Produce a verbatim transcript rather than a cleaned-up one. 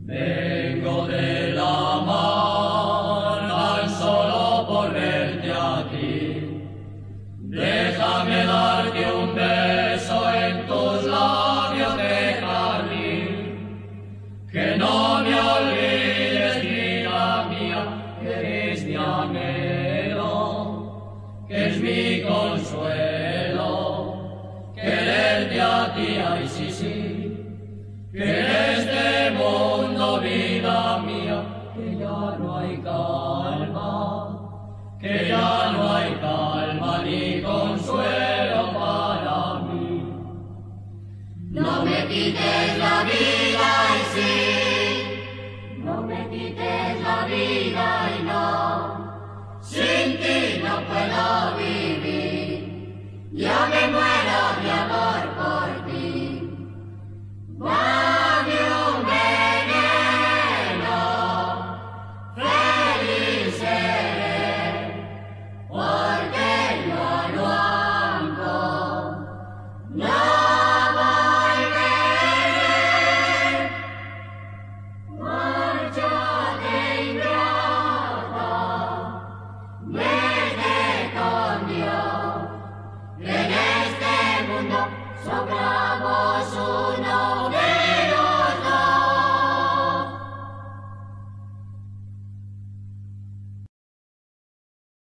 Vengo de la mar tan solo por verte a ti. Déjame darte un beso en tus labios de carmín. Que no me olvides, vida mía, que eres mi anhelo, que es mi consuelo. Quererte a ti, ay sí, sí, que en este mundo, vida mía, que ya no hay calma, que ya no hay calma ni consuelo para mí. No me quites la vida y sí, no me quites la vida y no, sin ti no puedo vivir, ya me muero de amor por ti. Dame un veneno, feliz seré, porque yo no ando, no volveré. Márchate ingrata, vete con Dios, en este mundo somos uno de